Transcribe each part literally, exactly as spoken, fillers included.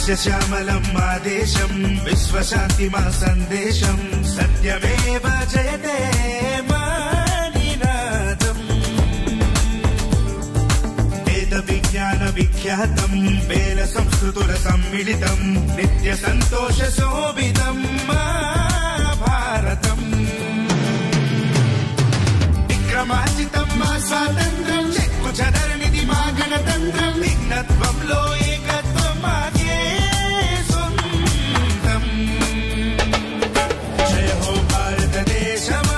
సస్యశ్యామలం మా దేశం విశ్వశాంతి మా సందేశం సత్యమేవ జయతే మా నినాదం వేద విజ్ఞాన విఖ్యాతం వేల సంస్కృతుల సమ్మిళితం నిత్య సంతోష శోభితం మా భారతం విక్రమార్జితం మా స్వాతంత్రం చెక్కు చెదరనిది మా గణతంత్రం భిన్నత్వంలో ఏకత్వం మాకే సొంతం జయ హో భారతదేశమా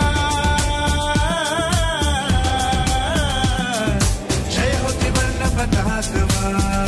జయ హో త్రివర్ణ పతాకమా.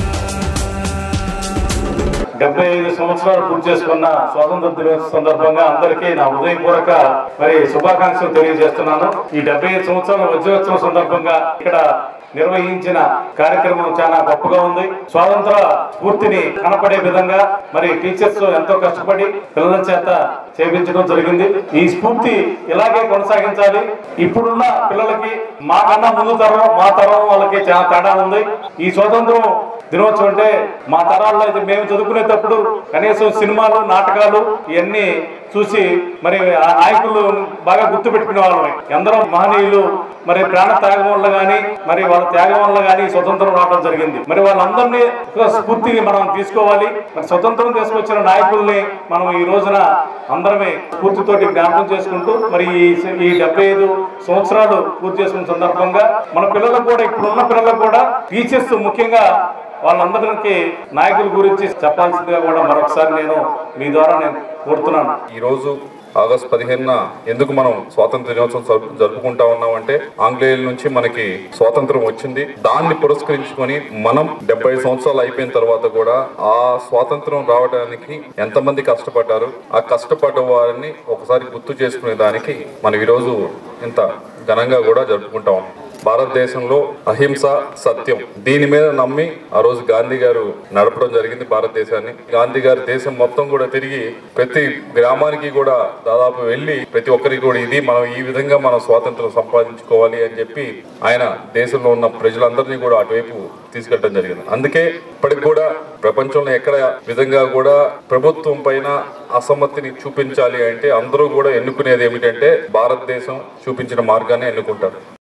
డెబ్బై ఐదు సంవత్సరాలు పూర్తి చేసుకున్న స్వాతంత్ర దినోత్సవం సందర్భంగా అందరికీ నా హృదయపూర్వక మరి శుభాకాంక్షలు తెలియజేస్తున్నాను. ఈ డెబ్బై ఐదు సంవత్సరాల వజ్రోత్సవం సందర్భంగా ఇక్కడ నిర్వహించిన కార్యక్రమం చాలా గొప్పగా ఉంది. స్వాతంత్ర స్ఫూర్తిని కనపడే విధంగా మరి టీచర్స్ ఎంతో కష్టపడి పిల్లల చేత చేయించడం జరిగింది. ఈ స్ఫూర్తి ఇలాగే కొనసాగించాలి. ఇప్పుడున్న పిల్లలకి మాకన్నా ముందు తరం మా తరం వాళ్ళకి చాలా తేడా ఉంది. ఈ స్వాతంత్రం దినోత్సవం అంటే మా తరాల్లో అయితే మేము చదువుకునేటప్పుడు కనీసం సినిమాలు నాటకాలు ఇవన్నీ చూసి మరి ఆ నాయకులు బాగా గుర్తు పెట్టుకునే వాళ్ళమే. ఎందరో మహనీయులు మరి ప్రాణ త్యాగం వల్ల కానీ మరి వాళ్ళ త్యాగం వల్ల కానీ స్వతంత్రం రావడం జరిగింది. మరి వాళ్ళందరినీ స్ఫూర్తిని మనం తీసుకోవాలి. మరి స్వతంత్రం తీసుకొచ్చిన నాయకుల్ని మనం ఈ రోజున అందరమే స్ఫూర్తితోటి జ్ఞాపకం చేసుకుంటూ మరి ఈ డెబ్బై ఐదు సంవత్సరాలు పూర్తి చేసుకున్న సందర్భంగా మన పిల్లలకు కూడా ఇప్పుడున్న పిల్లలకు కూడా టీచర్స్ ముఖ్యంగా వాళ్ళందరికీ నాయకుల గురించి చెప్పాల్సిందిగా కూడా మరొకసారి నేను మీ ద్వారా నేను కోరుతున్నాను. ఈ రోజు ఆగస్టు పదిహేనున ఎందుకు మనం స్వాతంత్ర దినోత్సవం జరుపుకుంటా ఉన్నామంటే ఆంగ్లేయుల నుంచి మనకి స్వాతంత్రం వచ్చింది. దాన్ని పురస్కరించుకొని మనం డెబ్బై సంవత్సరాలు అయిపోయిన తర్వాత కూడా ఆ స్వాతంత్రం రావడానికి ఎంతమంది కష్టపడ్డారు, ఆ కష్టపడ్డ వారిని ఒకసారి గుర్తు చేసుకునే దానికి మనం ఈరోజు ఇంత ఘనంగా కూడా జరుపుకుంటా ఉన్నాం. భారతదేశంలో అహింస సత్యం దీని మీద నమ్మి ఆ రోజు గాంధీ గారు నడపడం జరిగింది భారతదేశాన్ని. గాంధీ గారు దేశం మొత్తం కూడా తిరిగి ప్రతి గ్రామానికి కూడా దాదాపు వెళ్ళి ప్రతి ఒక్కరికి కూడా ఇది మనం ఈ విధంగా మనం స్వాతంత్రం సంపాదించుకోవాలి అని చెప్పి ఆయన దేశంలో ఉన్న ప్రజలందరినీ కూడా అటువైపు తీసుకెళ్ళడం జరిగింది. అందుకే ఇప్పటికి కూడా ప్రపంచంలో ఎక్కడ విధంగా కూడా ప్రభుత్వం పైన అసమ్మతిని చూపించాలి అంటే అందరూ కూడా ఎన్నుకునేది ఏమిటంటే భారతదేశం చూపించిన మార్గాన్ని ఎన్నుకుంటారు.